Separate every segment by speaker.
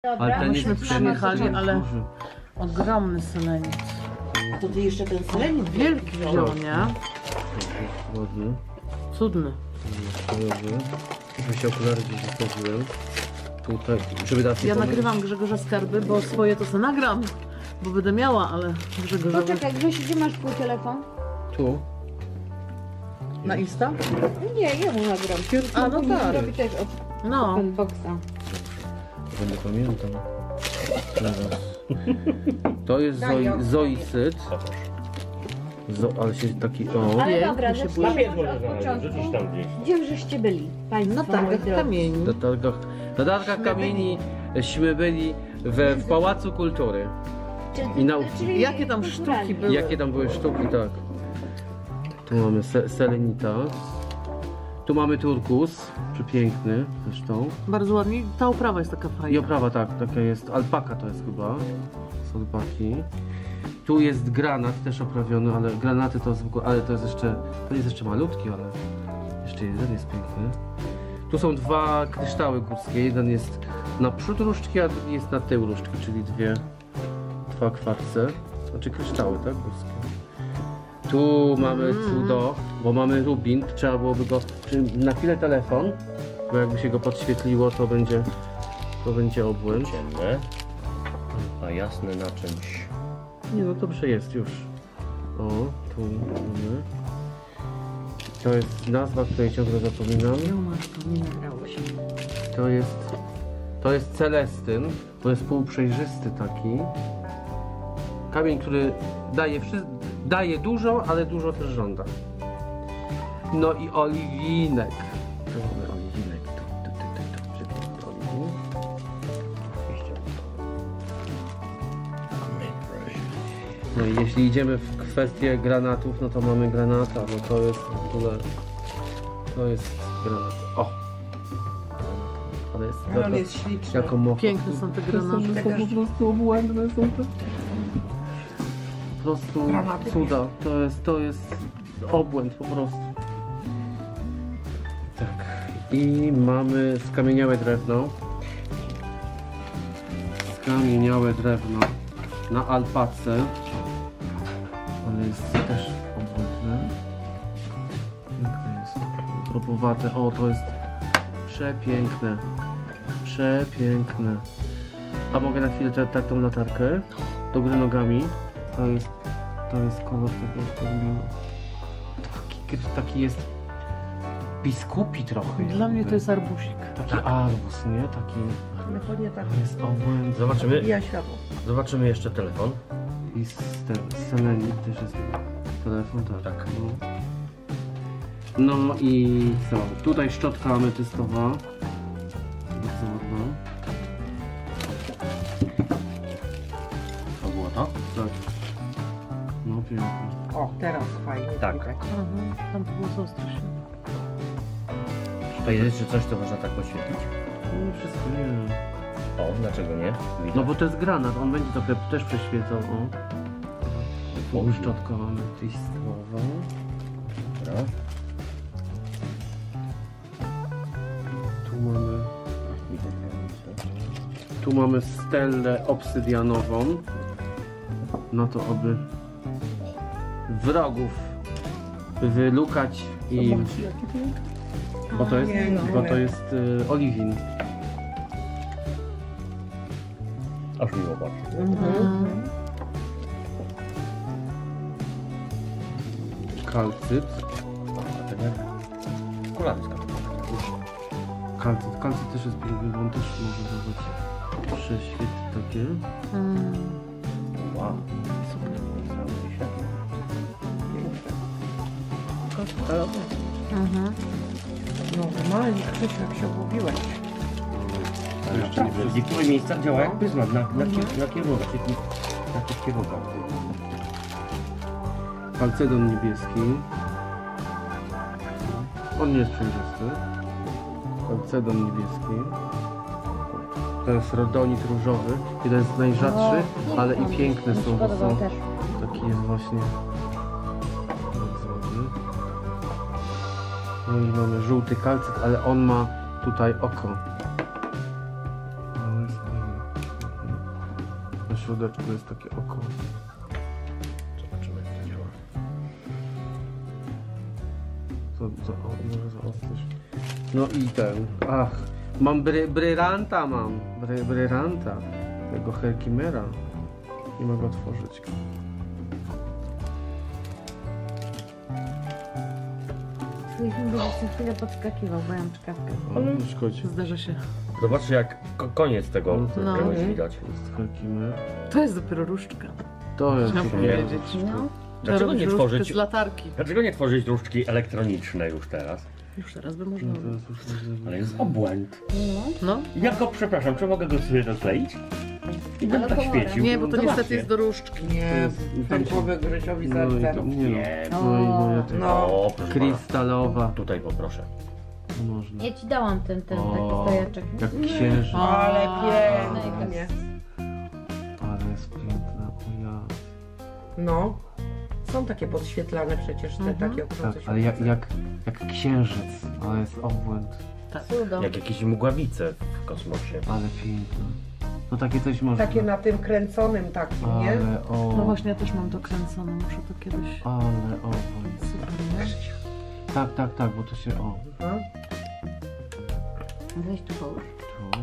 Speaker 1: Ale ten
Speaker 2: myśmy
Speaker 1: jest
Speaker 2: przyjechali, ale ogromny selenic.
Speaker 3: A to ty jeszcze ten selenic
Speaker 2: Wielki wziął, nie?
Speaker 1: Ładny.
Speaker 2: Cudny.
Speaker 1: Kolorowy. Muszę się okulary gdzieś zostawiłem. Tutaj, żeby dać
Speaker 2: Ja nagrywam Grzegorza Skarby, bo swoje to se nagram. Bo będę miała, ale Grzegorzowi...
Speaker 3: Poczekaj, Grzesiu, gdzie masz twój telefon?
Speaker 1: Tu.
Speaker 2: Na Insta?
Speaker 3: Nie, ja mu nagram.
Speaker 2: A, no tak.
Speaker 3: Robi też od
Speaker 2: No.
Speaker 3: Openboxa.
Speaker 1: Będę pamiętał. Zaraz. To jest zoicyd. Ale się taki... O.
Speaker 3: Ale
Speaker 2: Nie,
Speaker 3: dobra,
Speaker 2: mi się
Speaker 3: zacznijmy
Speaker 4: Papier
Speaker 3: może
Speaker 4: może
Speaker 3: od początku.
Speaker 4: rzucić tam gdzieś.
Speaker 3: Gdzie żeście byli? Państwo,
Speaker 2: Na
Speaker 3: moi
Speaker 2: targach
Speaker 3: drodzy?
Speaker 2: kamieni.
Speaker 1: Na targach kamieni śmy byli w Pałacu Kultury. I na...
Speaker 3: Czyli
Speaker 2: Jakie tam
Speaker 3: kulturalnie.
Speaker 2: sztuki były?
Speaker 1: Jakie tam były sztuki, tak. Tu mamy selenita. Tu mamy turkus, przepiękny zresztą.
Speaker 2: Bardzo ładnie. Ta oprawa jest taka fajna.
Speaker 1: I oprawa tak, taka jest, alpaka to jest chyba, z alpaki. Tu jest granat też oprawiony, ale granaty to zwykłe, ale to jest jeszcze malutki, ale jeszcze jeden jest piękny. Tu są dwa kryształy górskie, jeden jest na przód różdżki, a drugi jest na tył różdżki, czyli dwa kwarce, znaczy kryształy, tak, górskie. Tu mamy cudo, bo mamy rubin, trzeba byłoby go, na chwilę telefon, bo jakby się go podświetliło, to będzie obłęd.
Speaker 4: Ciemne, a jasne na czymś.
Speaker 1: Nie, no dobrze jest już. O, tu mamy. To jest nazwa, której ciągle zapominam.
Speaker 2: No masz, to nie nagrało się.
Speaker 1: To jest celestyn, to jest półprzejrzysty taki. Kamień, który daje dużo, ale dużo też żąda. No i oliwinek. Tu mamy oliwinek. Tu. Oliwinek. No i jeśli idziemy w kwestię granatów, no to mamy granata, no to jest w ogóle... To jest granat. O! Ale jest...
Speaker 5: Ale on jest śliczny.
Speaker 1: Jako mocha.
Speaker 2: Piękne są te granaty.
Speaker 1: Po prostu obłędne są te... Po prostu cuda. To jest obłęd po prostu. Tak. I mamy skamieniałe drewno. Skamieniałe drewno na alpace. Ale jest też obłędne. Piękne jest. Kropowate. O, to jest przepiękne. Przepiękne. A mogę na chwilę tą latarkę do góry nogami. To jest kolor tego taki jest biskupi trochę.
Speaker 2: Dla mnie to jest arbusik.
Speaker 1: taki arbus, nie? Taki
Speaker 5: Telefonie tak
Speaker 1: to jest obłęd.
Speaker 4: Zobaczymy,
Speaker 5: ja światło.
Speaker 4: zobaczymy jeszcze telefon.
Speaker 1: I selenit też jest telefon, tak.
Speaker 4: Tak.
Speaker 1: No i co? Tutaj szczotka ametystowa. Bardzo ładna.
Speaker 4: To było to?
Speaker 1: Tak. No pięknie.
Speaker 5: O, teraz fajnie.
Speaker 4: Tak.
Speaker 5: widać.
Speaker 2: Tam to było co strasznie.
Speaker 4: To jest jeszcze coś, co można tak oświetlić?
Speaker 1: No wszystko nie.
Speaker 4: O, dlaczego nie? Widać.
Speaker 1: No bo to jest granat, on będzie trochę też przeświecał, o. Tu szczotka ametystowa.
Speaker 4: Dobra.
Speaker 1: Tu mamy stelę obsydianową. No to aby wrogów wylukać i... Bo to jest oliwin.
Speaker 4: Aż miło bardzo.
Speaker 1: Kalcyt.
Speaker 4: A ten jak? Kularyska.
Speaker 1: Kalcyt też jest piękny, bo on też może dawać przeświety takie.
Speaker 4: Wow. Super. Cały światło.
Speaker 5: Normalnie, Krzysiu, jak się obudziłeś.
Speaker 4: W niektórych miejscach działa jak pryzmat na kierunkach. Na tych kierunkach.
Speaker 1: Kalcedon niebieski. On nie jest przejrzysty. Kalcedon niebieski. To jest rodonit różowy. I to jest najrzadszy, ale i piękne są, bo są... Taki jest właśnie... Bardzo ładny. No i mamy żółty kalcyt, ale on ma tutaj oko. No jest fajny. na środeczku jest takie oko.
Speaker 4: Zobaczymy, jak to działa.
Speaker 1: Może za ostrość. No i ten, mam brylanta brylanta, tego Herkimera. Nie mogę otworzyć go.
Speaker 3: Słyszeliśmy, że co chwilę podskakiwał, bo ja mam czkawkę.
Speaker 1: Nie szkodzi.
Speaker 2: Zdarza się.
Speaker 4: Zobaczcie, jak koniec tego
Speaker 2: No.
Speaker 4: czegoś widać.
Speaker 1: Jest Herkimer.
Speaker 2: To jest dopiero różdżka.
Speaker 1: To jest
Speaker 2: Chciałam
Speaker 1: nie.
Speaker 2: powiedzieć.
Speaker 3: No.
Speaker 4: Dlaczego
Speaker 2: Robić
Speaker 4: nie
Speaker 2: różdżkę
Speaker 4: tworzyć,
Speaker 2: z latarki.
Speaker 4: dlaczego nie tworzyć różdżki elektroniczne już teraz?
Speaker 2: Już teraz by można
Speaker 1: No, to
Speaker 2: robić.
Speaker 1: jest już
Speaker 4: Ale jest obłęd.
Speaker 2: No.
Speaker 4: Ja go, przepraszam, czy mogę go sobie dokleić? I bym
Speaker 3: Ale
Speaker 4: tak
Speaker 3: kolorem.
Speaker 4: świecił.
Speaker 2: Nie, bo to
Speaker 4: Zobaczcie.
Speaker 2: niestety jest do różdżki.
Speaker 5: Nie,
Speaker 1: tam
Speaker 5: ten połowę Grzesiowi
Speaker 1: No i
Speaker 5: serce.
Speaker 1: to, nie no.
Speaker 4: Nie.
Speaker 1: No i moja taka
Speaker 5: No.
Speaker 4: O, proszę pana.
Speaker 1: krystalowa.
Speaker 4: Tutaj poproszę.
Speaker 1: Można.
Speaker 3: Ja ci dałam ten taki
Speaker 1: O,
Speaker 3: stojaczek.
Speaker 1: jak księżyc.
Speaker 2: O.
Speaker 5: Ale
Speaker 3: Mega.
Speaker 5: pięknie.
Speaker 1: Ale jest piękna, o ja.
Speaker 5: No. Są takie podświetlane przecież te
Speaker 2: Mhm.
Speaker 5: takie
Speaker 1: Tak,
Speaker 5: okrągłe
Speaker 1: ale
Speaker 5: światło.
Speaker 1: jak księżyc, ale jest obłęd.
Speaker 3: Cudo.
Speaker 4: Jak jakieś mgławice w kosmosie.
Speaker 1: Ale piękna. No takie coś można.
Speaker 5: Takie na tym kręconym takim, nie?
Speaker 1: Ale o.
Speaker 2: No właśnie, ja też mam to kręcone, muszę to kiedyś...
Speaker 1: Ale obłęd.
Speaker 2: Super, nie?
Speaker 1: Tak, bo to się o.
Speaker 5: No.
Speaker 3: Weź tu połóż.
Speaker 1: Tu.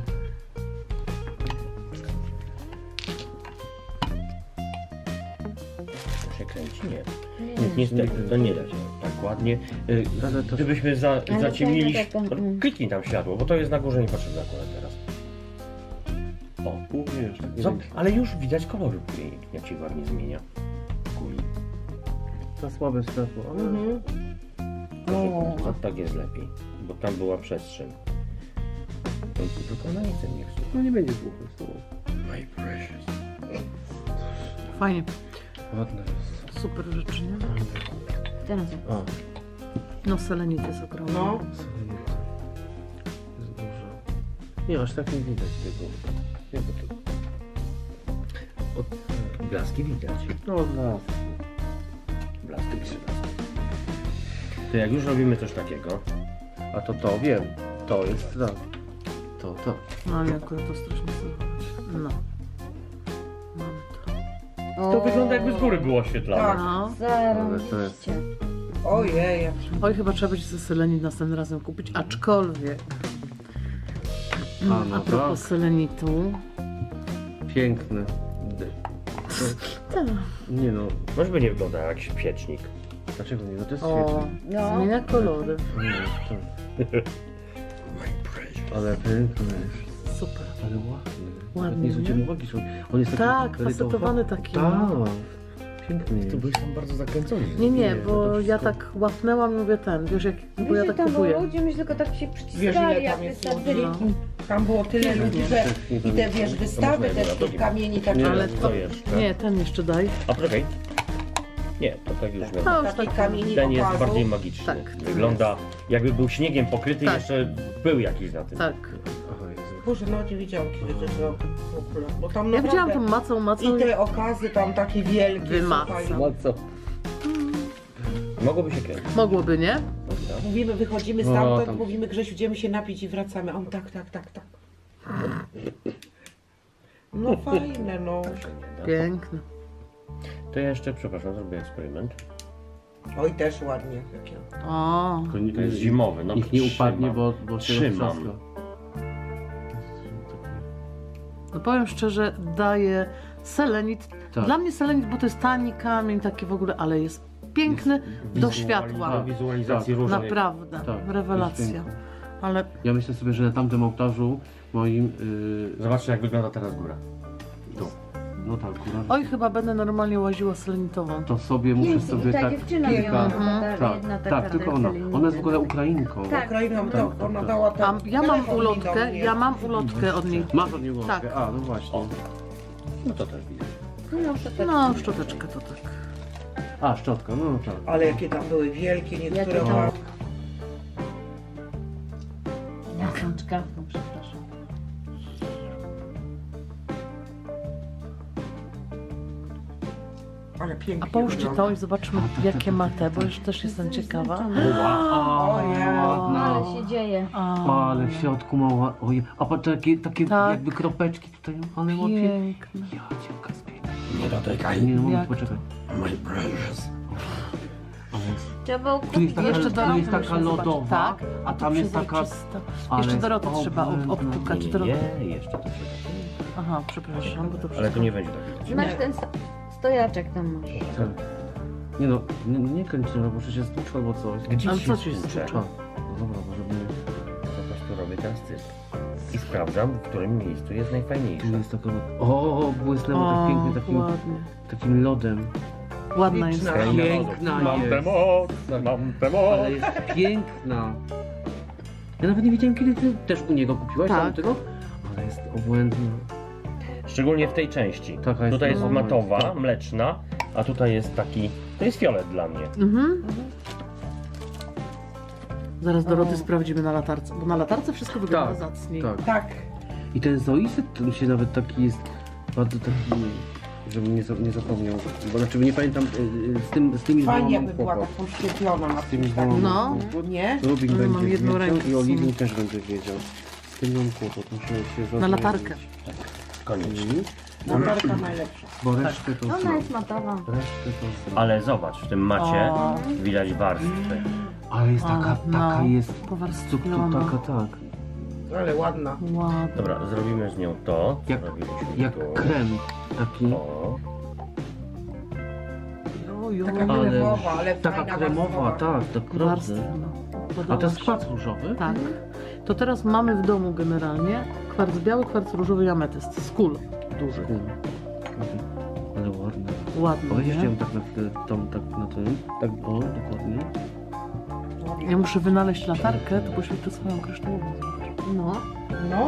Speaker 4: To się kręci? Nie.
Speaker 3: Nie.
Speaker 4: Niestety, to nie da się tak ładnie.
Speaker 1: Ale to-
Speaker 4: Gdybyśmy zaciemnili...
Speaker 3: to jest taka,
Speaker 4: Kliknij tam światło, bo to jest na górze niepotrzebne akurat teraz. O,
Speaker 1: Wiesz, tak
Speaker 4: ale już widać kolory, jak się ładnie zmienia. Kuli.
Speaker 1: za słabe światło, ale
Speaker 5: Mhm.
Speaker 4: A tak jest lepiej, bo tam była przestrzeń. To tylko na nic nie chcę.
Speaker 1: no nie będzie długo z tobą.
Speaker 4: My precious.
Speaker 2: Fajnie.
Speaker 1: Ładne jest.
Speaker 2: Super rzeczy, nie?
Speaker 3: Teraz
Speaker 1: O,
Speaker 2: No selenit jest ogromny.
Speaker 5: No.
Speaker 1: selenita. Jest dużo. Nie, aż tak nie widać tego. Nie, bo to...
Speaker 4: Blaski widać.
Speaker 1: No od nas.
Speaker 4: Blaski widać. To jak już robimy coś takiego,
Speaker 1: A to wiem. To jest tak. To.
Speaker 2: No ale akurat to strasznie słychać. No. Mamy to.
Speaker 4: to wygląda jakby z góry było oświetlone.
Speaker 5: Tak.
Speaker 2: No.
Speaker 3: Zarąbiście.
Speaker 5: Ojej.
Speaker 2: Oj, chyba trzeba będzie sobie selenit następnym razem kupić, aczkolwiek...
Speaker 1: A, no
Speaker 2: A propos
Speaker 1: tak.
Speaker 2: selenitu...
Speaker 1: Piękne.
Speaker 2: Tak.
Speaker 1: Nie no,
Speaker 4: Może by nie wyglądał jak świecznik.
Speaker 1: dlaczego nie? No to jest
Speaker 2: O,
Speaker 1: świetne.
Speaker 3: No.
Speaker 2: zmienia kolory.
Speaker 1: Nie, to...
Speaker 4: My precious.
Speaker 1: Ale piękne jest.
Speaker 2: Super.
Speaker 1: Ale ładny.
Speaker 2: Ładny,
Speaker 1: Nie
Speaker 2: nie?
Speaker 1: zwróciłem uwagi, że on jest taki
Speaker 2: Tak,
Speaker 1: edytowany.
Speaker 2: fasetowany taki.
Speaker 1: Tak. Piękny
Speaker 4: To
Speaker 1: jest.
Speaker 4: byłeś tam bardzo zakręcony.
Speaker 2: Nie,
Speaker 1: Nie,
Speaker 2: bo
Speaker 1: to
Speaker 2: ja
Speaker 1: wszystko-
Speaker 2: tak łapnęłam i mówię ten, wiesz, jak, bo
Speaker 3: Wiesz,
Speaker 2: ja
Speaker 3: że
Speaker 2: tak
Speaker 3: tam
Speaker 2: kupuję.
Speaker 3: ludzie myślę, tylko tak się
Speaker 5: Wiesz,
Speaker 3: przyciskali,
Speaker 5: ile
Speaker 3: jak
Speaker 5: tam jest
Speaker 3: wysadzili.
Speaker 2: ludzi?
Speaker 5: Tam było tyle ludzi, że i te wiesz, wystawy też tych kamieni takie.
Speaker 1: Nie,
Speaker 2: Ale
Speaker 4: to
Speaker 2: to,
Speaker 4: jeszcze.
Speaker 2: nie, ten jeszcze daj.
Speaker 4: A poczekaj. Nie, to tak już nie.
Speaker 2: No już
Speaker 5: Takich
Speaker 2: tak.
Speaker 5: kamieni
Speaker 4: Ten jest
Speaker 5: okazu.
Speaker 4: bardziej magiczny.
Speaker 2: Tak.
Speaker 4: Wygląda jakby był śniegiem pokryty i
Speaker 2: Tak.
Speaker 4: jeszcze był jakiś na tym.
Speaker 2: Tak.
Speaker 1: Aha, Jezu.
Speaker 5: Boże, no nie widziałam kiedy to zrobił w ogóle. Bo tam
Speaker 2: Ja widziałam
Speaker 5: naprawdę...
Speaker 2: tą macą
Speaker 5: I te okazy tam takie wielkie.
Speaker 2: Wymacam.
Speaker 5: słuchaj.
Speaker 1: No co?
Speaker 4: Mogłoby się kiedyś.
Speaker 2: Mogłoby, nie?
Speaker 5: Mówimy, wychodzimy
Speaker 1: No,
Speaker 5: stamtąd,
Speaker 1: tam-
Speaker 5: mówimy Grzesiu, idziemy się napić i wracamy. A on tak. No fajne, no.
Speaker 2: Piękne.
Speaker 4: To ja jeszcze, przepraszam, zrobię eksperyment.
Speaker 5: Oj, też ładnie. Takie.
Speaker 2: O,
Speaker 1: To nie,
Speaker 4: To jest zimowy, no
Speaker 1: niech nie upadnie,
Speaker 4: trzymam.
Speaker 1: bo się
Speaker 4: Trzymam.
Speaker 1: roztrzaska.
Speaker 2: no powiem szczerze, daje selenit.
Speaker 1: Tak.
Speaker 2: Dla mnie selenit, bo to jest tani kamień, taki w ogóle, ale jest piękny do światła.
Speaker 4: Wizualizacji
Speaker 1: Tak.
Speaker 4: różnych.
Speaker 2: Naprawdę,
Speaker 1: Tak, jest
Speaker 2: rewelacja.
Speaker 1: piękny.
Speaker 2: Ale
Speaker 1: Ja myślę sobie, że na tamtym ołtarzu moim...
Speaker 4: Zobaczcie, jak wygląda teraz góra.
Speaker 1: to. No tak, góra.
Speaker 2: oj, chyba będę normalnie łaziła selenitową.
Speaker 1: To sobie muszę
Speaker 3: Pięknie.
Speaker 1: sobie
Speaker 3: I ta
Speaker 1: tak
Speaker 3: dziewczyna
Speaker 1: kilka...
Speaker 3: miała ta
Speaker 1: Tak,
Speaker 3: jedna taka
Speaker 1: tak, tylko ona. Ona jest w ogóle Ukrainką.
Speaker 3: Tak.
Speaker 5: Ukrainą,
Speaker 1: Tak,
Speaker 5: to ona
Speaker 1: tak.
Speaker 5: dała ten
Speaker 2: A ja mam
Speaker 5: telefon mi do
Speaker 2: ulotkę,
Speaker 5: mnie.
Speaker 2: ja mam ulotkę od niej.
Speaker 1: Masz od niej łączkę?
Speaker 2: Tak.
Speaker 1: A, no właśnie.
Speaker 4: O. No to też widać.
Speaker 2: No, szczoteczkę to tak.
Speaker 1: A, szczotka, no tak.
Speaker 5: Ale jakie tam były wielkie, niektóre
Speaker 3: Jakie tam-
Speaker 5: były.
Speaker 3: Ja tą czkawką, przepraszam.
Speaker 5: Ale pięknie.
Speaker 2: A połóżcie
Speaker 5: wygląda.
Speaker 2: to i zobaczmy, jakie ma te, bo już też jestem ciekawa.
Speaker 5: Ojej.
Speaker 1: ładna.
Speaker 3: Ale się dzieje.
Speaker 1: Ale w środku ma ojej. A patrz, takie
Speaker 2: Tak.
Speaker 1: jakby kropeczki tutaj, ale ma
Speaker 2: Piękne.
Speaker 1: Ja cię piękna.
Speaker 4: Nie dotykaj.
Speaker 1: Nie, no moment,
Speaker 2: Jak?
Speaker 1: poczekaj.
Speaker 4: My precious.
Speaker 1: Ale jest,
Speaker 3: Trzeba
Speaker 1: tu jest taka,
Speaker 2: Jeszcze
Speaker 1: tu
Speaker 2: Doroty
Speaker 1: jest taka
Speaker 2: musimy zobaczyć.
Speaker 1: lodowa,
Speaker 2: Tak,
Speaker 1: a tam jest taka...
Speaker 2: przezroczysta.
Speaker 1: ale
Speaker 2: Jeszcze
Speaker 1: jest
Speaker 2: Dorotę trzeba
Speaker 1: obłędna.
Speaker 2: odpukać.
Speaker 4: Nie, jeszcze to trzeba.
Speaker 2: Aha, przepraszam, bo to
Speaker 4: Ale
Speaker 2: wszystko...
Speaker 4: tu nie będzie tak widać.
Speaker 3: Masz ten stojaczek tam masz.
Speaker 1: Nie no, nie kręć, no bo przecież stłuczka albo coś.
Speaker 4: Gdzie
Speaker 2: Ale
Speaker 4: się
Speaker 2: co ci
Speaker 4: stłucze?
Speaker 2: stłucze?
Speaker 1: No dobra, może by...
Speaker 4: Po prostu robię teraz cyrk. I sprawdzam, w którym miejscu jest najfajniejsze.
Speaker 1: Tu jest taka... O, błysnęło tak pięknie
Speaker 2: ładnie.
Speaker 1: takim lodem.
Speaker 2: Ładna jest.
Speaker 5: Liczna.
Speaker 1: Piękna
Speaker 4: Mam
Speaker 1: jest.
Speaker 4: tę moc, mam tę moc.
Speaker 1: Ale jest piękna. Ja nawet nie wiedziałem, kiedy ty też u niego kupiłaś
Speaker 2: Tak.
Speaker 1: tego, ale jest obłędna.
Speaker 4: Szczególnie w tej części.
Speaker 1: Taka jest
Speaker 4: Tutaj jest
Speaker 1: obłędna.
Speaker 4: matowa, mleczna, a tutaj jest taki... To jest fiolet dla mnie.
Speaker 2: Mhm. Zaraz Doroty sprawdzimy na latarce, bo na latarce wszystko wygląda
Speaker 1: Tak,
Speaker 2: zacniej.
Speaker 1: tak.
Speaker 5: Tak.
Speaker 1: I ten zoiset to mi się nawet taki jest bardzo taki, żebym nie zapomniał, bo znaczy nie pamiętam z tymi dwoma
Speaker 5: Fajnie
Speaker 1: mam
Speaker 5: jakby była
Speaker 1: kłopot.
Speaker 5: tak poświetlona na
Speaker 1: Z tymi
Speaker 5: tym.
Speaker 1: dwoma
Speaker 5: Tak.
Speaker 2: No.
Speaker 1: mam kłopot.
Speaker 5: Nie?
Speaker 1: Rubin
Speaker 2: Ale mam
Speaker 1: będzie
Speaker 2: jedną
Speaker 1: wiedział
Speaker 2: rękę w
Speaker 1: i Oliwin
Speaker 2: sumie.
Speaker 1: też będzie wiedział. Z tym mam kłopot, muszę się
Speaker 2: Na
Speaker 1: zastanowić.
Speaker 2: latarkę.
Speaker 4: Koniecznie.
Speaker 5: Latarka najlepsza.
Speaker 1: Bo resztę to
Speaker 3: Ona
Speaker 1: znam.
Speaker 3: jest matowa.
Speaker 1: Resztę to znam.
Speaker 4: Ale zobacz, w tym macie
Speaker 2: O.
Speaker 4: widać warstwy.
Speaker 1: Ale jest taka,
Speaker 2: no,
Speaker 1: taka jest,
Speaker 2: powarstwiona.
Speaker 1: taka, tak.
Speaker 5: Ale ładna.
Speaker 2: Ładna.
Speaker 4: Dobra, zrobimy z nią to.
Speaker 1: Jak-
Speaker 4: Zrobiliśmy
Speaker 1: Jak
Speaker 4: tu.
Speaker 1: krem taki.
Speaker 4: O.
Speaker 2: Ojo,
Speaker 5: Taka
Speaker 1: Ale
Speaker 5: kremowa, ale
Speaker 1: taka
Speaker 5: fajna
Speaker 1: kremowa,
Speaker 5: warstwowa.
Speaker 1: tak, naprawdę.
Speaker 2: warstwiona.
Speaker 1: A
Speaker 2: Podoba
Speaker 1: to jest
Speaker 2: się.
Speaker 1: kwas różowy?
Speaker 2: Tak. To teraz mamy w domu generalnie kwarc biały, kwarc różowy i ametyst. Z kul dużych.
Speaker 1: Ale ładne.
Speaker 2: Ładny,
Speaker 1: Powiedzieć
Speaker 2: nie?
Speaker 1: ją tak na chwilę, tam, tak na tym. Tak, o, dokładnie.
Speaker 2: Ja muszę wynaleźć latarkę, to poświęcę swoją kryształową.
Speaker 3: No.
Speaker 5: No,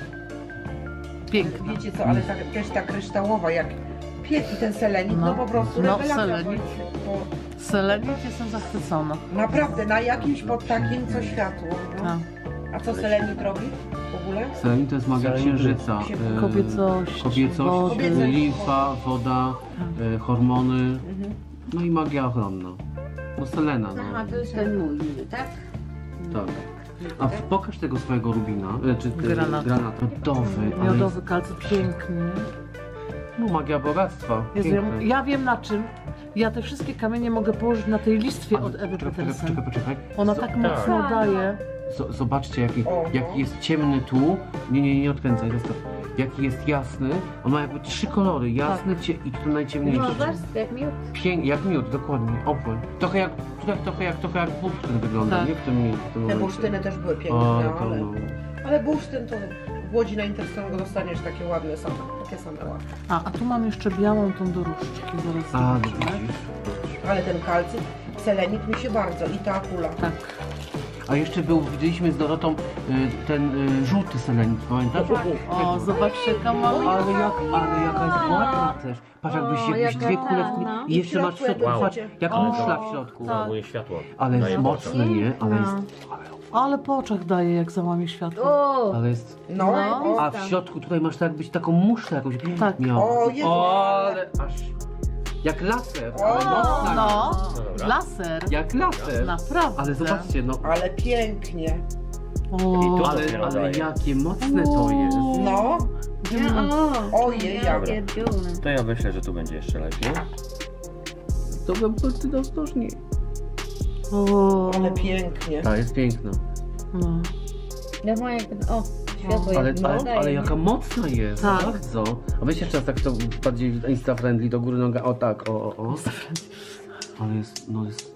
Speaker 2: Piękna.
Speaker 5: wiecie co, ale też ta kryształowa, jak pieki ten selenit, no,
Speaker 2: No.
Speaker 5: po prostu
Speaker 2: No,
Speaker 5: rewelacja.
Speaker 2: selenit.
Speaker 5: Bo
Speaker 2: Selenit, jestem zachwycona.
Speaker 5: naprawdę, na jakimś pod takim co światło. No.
Speaker 2: Tak.
Speaker 5: A co selenit robi w ogóle?
Speaker 1: Selenin to jest magia
Speaker 4: Selenin to jest
Speaker 1: księżyca.
Speaker 2: Kobiecość,
Speaker 1: Kobiecość,
Speaker 2: wody.
Speaker 1: limfa, woda, hormony, no i magia ochronna. No selena,
Speaker 3: Aha,
Speaker 1: no.
Speaker 3: to jest ten mój niby, tak?
Speaker 1: Tak. A pokaż tego swojego rubina, czy
Speaker 2: Granat.
Speaker 1: granat. Miodowy, ale
Speaker 2: Miodowy kalcyt, piękny.
Speaker 1: no magia bogactwa.
Speaker 2: Jezu,
Speaker 1: Piękne.
Speaker 2: ja wiem na czym. Ja te wszystkie kamienie mogę położyć na tej listwie
Speaker 1: Ale
Speaker 2: od Ewy Petersen.
Speaker 1: Poczekaj.
Speaker 2: Ona tak mocno daje.
Speaker 1: Zobaczcie
Speaker 5: O,
Speaker 1: jaki jest ciemny tu. Nie odkręcaj, zostaw. Jaki jest jasny. On ma jakby 3 kolory. Jasny i tu najciemniejszy.
Speaker 3: No warstwy jak miód.
Speaker 1: Jak miód, dokładnie. Opływ. Trochę jak bursztyn wygląda,
Speaker 2: Tak.
Speaker 1: nie? W tym
Speaker 5: Te
Speaker 1: momencie.
Speaker 5: bursztyny też były piękne,
Speaker 1: O,
Speaker 5: no,
Speaker 1: to
Speaker 5: ale,
Speaker 1: no.
Speaker 5: ale bursztyn to w Łodzi na Interstrongu dostaniesz takie ładne same, takie same ładne.
Speaker 2: A tu mam jeszcze białą tą do różdżki. Zaraz
Speaker 1: A, no
Speaker 2: zobaczymy.
Speaker 1: widzisz.
Speaker 5: Ale ten kalcyt, selenit mi się bardzo i ta kula.
Speaker 2: Tak.
Speaker 1: A jeszcze widzieliśmy z Dorotą ten żółty selenit, pamiętasz?
Speaker 2: O, zobaczcie jaka mała.
Speaker 1: Ale jaka jest ładna też. Patrz, jakbyś
Speaker 3: jaka
Speaker 1: dwie kule w
Speaker 3: ta, no.
Speaker 1: i jeszcze masz w środku,
Speaker 5: Wow.
Speaker 1: patrz, jak
Speaker 2: O,
Speaker 1: muszla w środku.
Speaker 2: tak.
Speaker 4: Zachowuje światło.
Speaker 1: Ale jest
Speaker 4: Daje
Speaker 1: mocny, nie? Ale
Speaker 3: No.
Speaker 1: jest,
Speaker 2: Ale po oczach daje, jak załamie światło.
Speaker 3: O!
Speaker 1: ale jest...
Speaker 5: No,
Speaker 2: No.
Speaker 5: o,
Speaker 1: A w środku tutaj masz tak jakbyś taką muszlę jakąś
Speaker 2: Tak.
Speaker 1: miała.
Speaker 5: O, Jezu.
Speaker 1: Ale aż... Jak laser, ale
Speaker 5: O,
Speaker 1: mocna.
Speaker 2: No,
Speaker 4: No dobra.
Speaker 2: laser.
Speaker 1: Jak laser.
Speaker 2: Naprawdę.
Speaker 1: Ale zobaczcie, no.
Speaker 5: ale pięknie.
Speaker 2: O,
Speaker 4: tu-
Speaker 1: Ale
Speaker 4: daje.
Speaker 1: jakie mocne to jest.
Speaker 5: No,
Speaker 3: O!
Speaker 5: ojej,
Speaker 3: Jakie
Speaker 5: jak.
Speaker 3: dziury.
Speaker 4: To ja myślę, że tu będzie jeszcze lepiej.
Speaker 1: To bym po prostu ostrożnie.
Speaker 2: o,
Speaker 5: Ale pięknie.
Speaker 1: Ta jest piękna.
Speaker 2: no.
Speaker 3: Ja mam jak... O! Światło
Speaker 1: Ale,
Speaker 3: jak
Speaker 1: ale jaka mocna jest,
Speaker 2: Tak.
Speaker 1: bardzo. A weź jeszcze raz tak to bardziej insta-friendly do góry noga, o tak, o. Ale jest, no jest...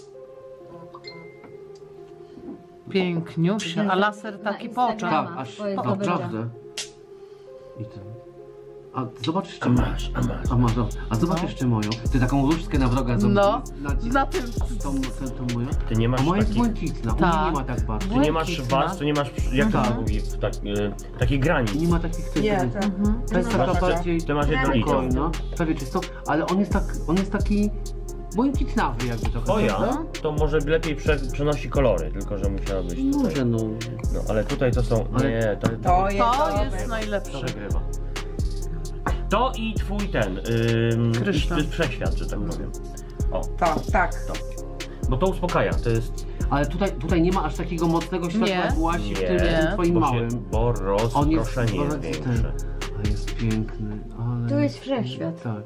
Speaker 2: Piękniusia. A laser taki po oczach.
Speaker 1: Tak, aż
Speaker 3: to jest
Speaker 1: naprawdę. I ten... A zobacz jeszcze
Speaker 4: A masz.
Speaker 1: A zobacz
Speaker 2: No.
Speaker 1: jeszcze moją. Ty taką różdżkę na wroga
Speaker 2: No,
Speaker 1: zrobić.
Speaker 2: na tym.
Speaker 1: Tą moją.
Speaker 4: Ty nie
Speaker 1: A
Speaker 4: masz
Speaker 1: moja jest
Speaker 4: takich...
Speaker 1: błękitna, u
Speaker 2: Tak.
Speaker 1: mnie nie ma tak bardzo.
Speaker 4: Ty nie masz
Speaker 2: błękitna.
Speaker 4: warstw, ty nie masz... Jak to
Speaker 1: Tak.
Speaker 4: się mówi? Takich granic.
Speaker 1: Nie ma takich tych.
Speaker 5: Nie, tak.
Speaker 1: To jest taka
Speaker 4: Masz-
Speaker 1: bardziej
Speaker 4: Ty masz jednolitą.
Speaker 1: spokojna, prawie czystą, ale on jest taki błękitnawy jakby trochę.
Speaker 4: O ja,
Speaker 1: prawda?
Speaker 4: to może lepiej przenosi kolory, tylko że musiała być tutaj.
Speaker 1: Może no.
Speaker 4: No ale tutaj to są...
Speaker 1: Ale-
Speaker 4: Nie, to
Speaker 5: To jest
Speaker 2: To
Speaker 5: dobre.
Speaker 2: jest najlepsze.
Speaker 4: przegrywa. To i twój ten,
Speaker 2: Kryształ.
Speaker 4: wszechświat, że tak powiem. O,
Speaker 5: Tak, tak.
Speaker 4: to. Bo to uspokaja, to jest...
Speaker 1: Ale tutaj nie ma aż takiego mocnego światła
Speaker 2: Nie.
Speaker 1: jak właśnie w tym
Speaker 2: Nie.
Speaker 1: twoim
Speaker 4: Bo,
Speaker 1: małym.
Speaker 4: bo rozproszenie jest
Speaker 1: ten.
Speaker 4: większe.
Speaker 1: A jest piękny, ale...
Speaker 3: Tu jest wszechświat.
Speaker 1: Tak.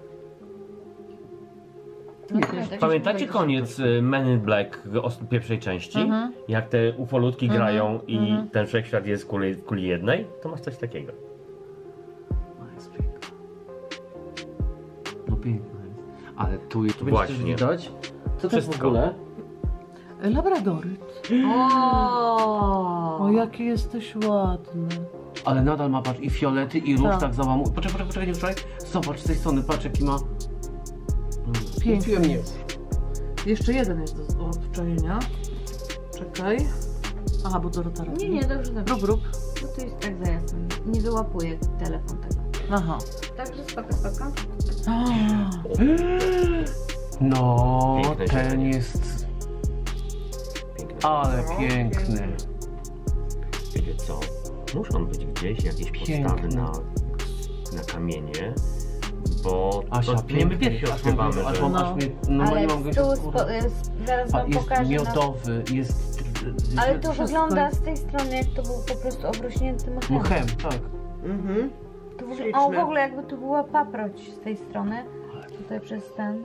Speaker 4: Pamiętacie koniec Men in Black pierwszej części? Jak te ufolutki grają i ten wszechświat jest w kuli jednej? To masz coś takiego.
Speaker 1: A jest piękna. No piękna jest. Ale tu jest...
Speaker 4: Właśnie.
Speaker 1: Widać? Co to jest w
Speaker 4: Wszystko.
Speaker 1: ogóle?
Speaker 2: Labradoryt.
Speaker 3: O,
Speaker 2: O, jaki jesteś ładny.
Speaker 1: Ale nadal ma, patrz, i fiolety, i róż
Speaker 2: Tak.
Speaker 1: tak załamuje. Poczekaj, nie wczoraj. Zobacz z tej strony, patrz jaki ma...
Speaker 2: Piękny.
Speaker 1: Kupiłem nie.
Speaker 2: Jeszcze jeden jest do odczajenia. Czekaj. Aha, bo Dorota robi.
Speaker 3: Nie, dobrze, dobrze.
Speaker 2: Rób.
Speaker 3: Bo tu jest tak za jasno. Nie wyłapuje telefon tego.
Speaker 2: Aha.
Speaker 3: Także spoko.
Speaker 1: No,
Speaker 4: Piękny
Speaker 1: ten
Speaker 4: zieleń.
Speaker 1: jest...
Speaker 4: Piękne.
Speaker 1: Ale piękny.
Speaker 4: Wiecie co? Muszą być gdzieś jakieś
Speaker 1: Piękny.
Speaker 4: podstawy na kamienie, bo
Speaker 1: Asia,
Speaker 4: to nie my pierwsi
Speaker 1: aż
Speaker 4: odkrywamy,
Speaker 1: mam- aż
Speaker 4: że...
Speaker 1: mam- aż mnie- no
Speaker 3: Ale
Speaker 1: nie mam go
Speaker 3: stół,
Speaker 1: skóry.
Speaker 3: zaraz wam
Speaker 1: Jest
Speaker 3: pokażę.
Speaker 1: miodowy, jest...
Speaker 3: Ale to
Speaker 2: Wszystko
Speaker 3: wygląda
Speaker 2: jest-
Speaker 3: z tej strony, jak to był po prostu obrośnięty mchem.
Speaker 1: Mchem, tak.
Speaker 5: Mhm.
Speaker 3: To w ogóle,
Speaker 5: Śliczne.
Speaker 3: o, w ogóle jakby to była paproć z tej strony. Tutaj przez ten.